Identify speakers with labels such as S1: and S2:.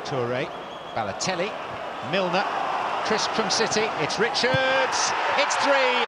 S1: Toure, Balotelli, Milner, Chris from City, it's Richards, it's 3!